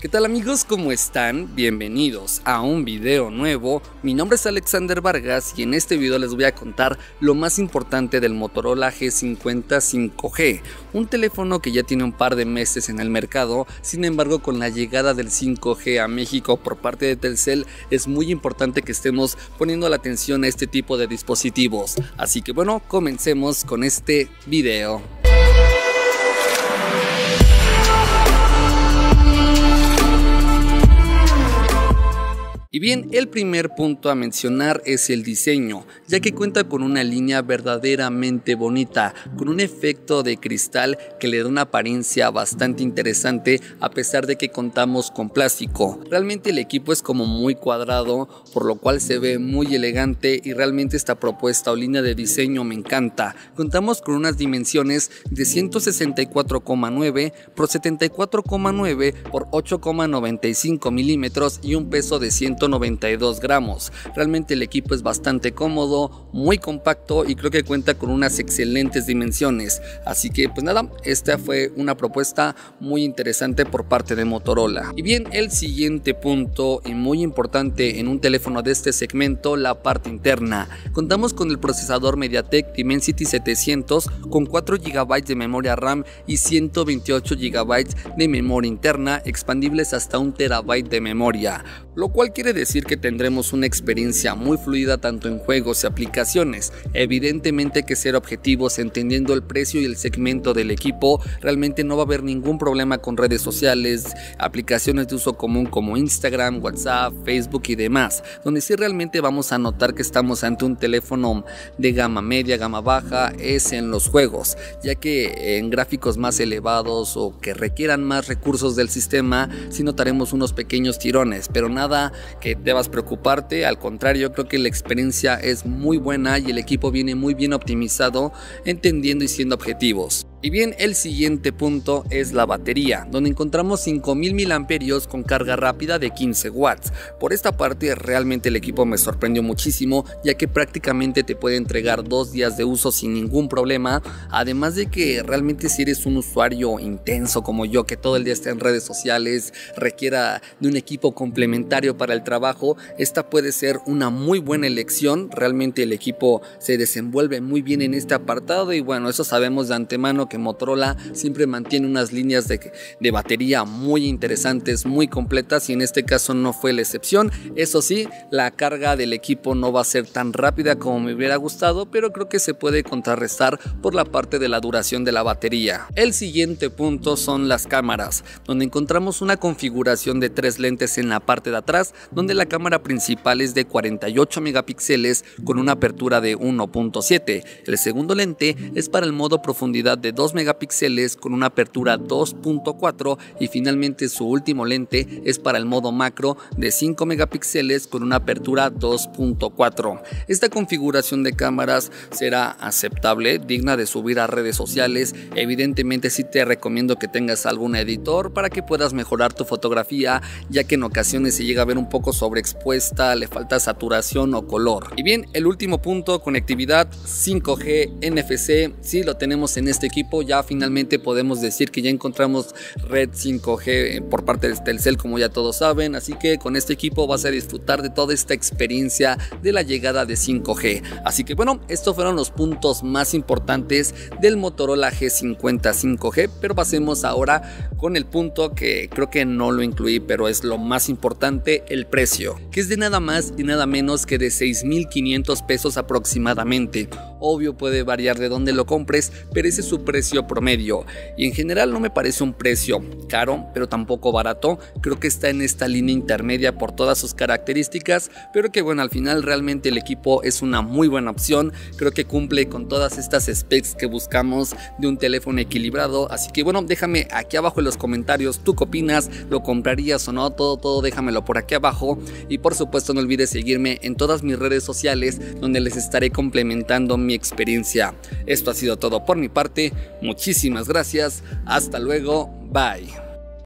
¿Qué tal amigos? ¿Cómo están? Bienvenidos a un video nuevo. Mi nombre es Alexander Vargas y en este video les voy a contar lo más importante del Motorola G50 5G, un teléfono que ya tiene un par de meses en el mercado. Sin embargo, con la llegada del 5G a México por parte de Telcel, es muy importante que estemos poniendo la atención a este tipo de dispositivos. Así que bueno, comencemos con este video. Y bien, el primer punto a mencionar es el diseño, ya que cuenta con una línea verdaderamente bonita, con un efecto de cristal que le da una apariencia bastante interesante a pesar de que contamos con plástico. Realmente el equipo es como muy cuadrado, por lo cual se ve muy elegante y realmente esta propuesta o línea de diseño me encanta. Contamos con unas dimensiones de 164,9 por 74,9 por 8,95 milímetros y un peso de 192 gramos. Realmente el equipo es bastante cómodo, muy compacto y creo que cuenta con unas excelentes dimensiones. Así que pues nada, esta fue una propuesta muy interesante por parte de Motorola. Y bien, el siguiente punto y muy importante en un teléfono de este segmento, la parte interna. Contamos con el procesador MediaTek Dimensity 700 con 4 GB de memoria RAM y 128 GB de memoria interna, expandibles hasta 1 TB de memoria, lo cual quiere decir que tendremos una experiencia muy fluida tanto en juegos y aplicaciones. Evidentemente hay que ser objetivos entendiendo el precio y el segmento del equipo. Realmente no va a haber ningún problema con redes sociales, aplicaciones de uso común como Instagram, WhatsApp, Facebook y demás, donde sí realmente vamos a notar que estamos ante un teléfono de gama media, gama baja, es en los juegos, ya que en gráficos más elevados o que requieran más recursos del sistema sí notaremos unos pequeños tirones, pero nada que debas preocuparte. Al contrario, creo que la experiencia es muy buena y el equipo viene muy bien optimizado, entendiendo y siendo objetivos. Y bien, el siguiente punto es la batería, donde encontramos 5000 mAh con carga rápida de 15 watts. Por esta parte realmente el equipo me sorprendió muchísimo, ya que prácticamente te puede entregar 2 días de uso sin ningún problema. Además de que realmente si eres un usuario intenso como yo, que todo el día está en redes sociales, requiera de un equipo complementario para el trabajo, esta puede ser una muy buena elección. Realmente el equipo se desenvuelve muy bien en este apartado y bueno, eso sabemos de antemano que Motorola siempre mantiene unas líneas de batería muy interesantes, muy completas, y en este caso no fue la excepción. Eso sí, la carga del equipo no va a ser tan rápida como me hubiera gustado, pero creo que se puede contrarrestar por la parte de la duración de la batería. El siguiente punto son las cámaras, donde encontramos una configuración de 3 lentes en la parte de atrás, donde la cámara principal es de 48 megapíxeles con una apertura de 1.7. El segundo lente es para el modo profundidad de 2 megapíxeles con una apertura 2.4 y finalmente su último lente es para el modo macro de 5 megapíxeles con una apertura 2.4. Esta configuración de cámaras será aceptable, digna de subir a redes sociales. Evidentemente sí te recomiendo que tengas algún editor para que puedas mejorar tu fotografía, ya que en ocasiones se llega a ver un poco sobreexpuesta, le falta saturación o color. Y bien, el último punto, conectividad 5G NFC, sí lo tenemos en este equipo. Ya finalmente podemos decir que ya encontramos red 5G por parte de Telcel, como ya todos saben, así que con este equipo vas a disfrutar de toda esta experiencia de la llegada de 5G. Así que bueno, estos fueron los puntos más importantes del Motorola G50 5G, pero pasemos ahora con el punto que creo que no lo incluí, pero es lo más importante, el precio, que es de nada más y nada menos que de 6,500 pesos aproximadamente. Obvio puede variar de dónde lo compres, pero ese es su precio promedio y en general no me parece un precio caro, pero tampoco barato. Creo que está en esta línea intermedia por todas sus características, pero que bueno, al final realmente el equipo es una muy buena opción. Creo que cumple con todas estas specs que buscamos de un teléfono equilibrado. Así que bueno, déjame aquí abajo en los comentarios tú qué opinas, lo comprarías o no, todo déjamelo por aquí abajo. Y por supuesto no olvides seguirme en todas mis redes sociales, donde les estaré complementando mi experiencia. Esto ha sido todo por mi parte, muchísimas gracias, hasta luego, bye.